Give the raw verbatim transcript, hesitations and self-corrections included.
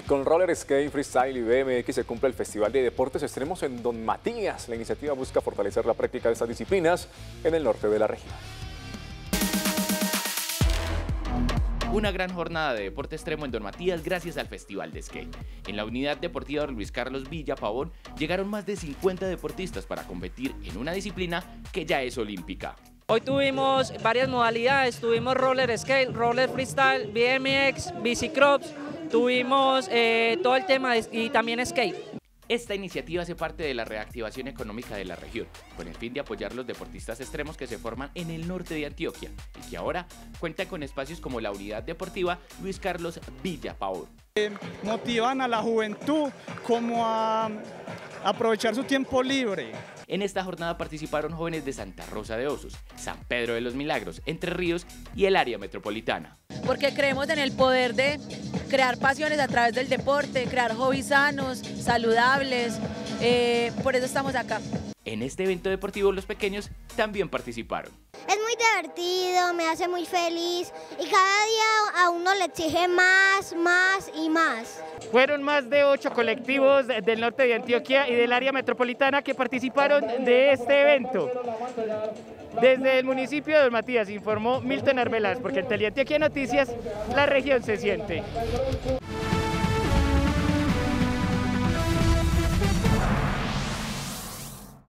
Con roller skate, freestyle y B M X se cumple el Festival de Deportes Extremos en Don Matías. La iniciativa busca fortalecer la práctica de estas disciplinas en el norte de la región. Una gran jornada de deporte extremo en Don Matías gracias al Festival de Skate. En la unidad deportiva Luis Carlos Villa Pavón llegaron más de cincuenta deportistas para competir en una disciplina que ya es olímpica. Hoy tuvimos varias modalidades, tuvimos roller skate, roller freestyle, B M X, bicicross, tuvimos eh, todo el tema de, y también skate. Esta iniciativa hace parte de la reactivación económica de la región, con el fin de apoyar los deportistas extremos que se forman en el norte de Antioquia y que ahora cuenta con espacios como la unidad deportiva Luis Carlos Villa Pavón. Eh, motivan a la juventud como a aprovechar su tiempo libre. En esta jornada participaron jóvenes de Santa Rosa de Osos, San Pedro de los Milagros, Entre Ríos y el área metropolitana. Porque creemos en el poder de crear pasiones a través del deporte, crear hobbies sanos, saludables, eh, por eso estamos acá. En este evento deportivo los pequeños también participaron. Es muy divertido, me hace muy feliz y cada día a uno le exige más, más y más. Fueron más de ocho colectivos del norte de Antioquia y del área metropolitana que participaron de este evento. Desde el municipio de Don Matías informó Milton Arbeláez, porque en Teleantioquia Noticias la región se siente.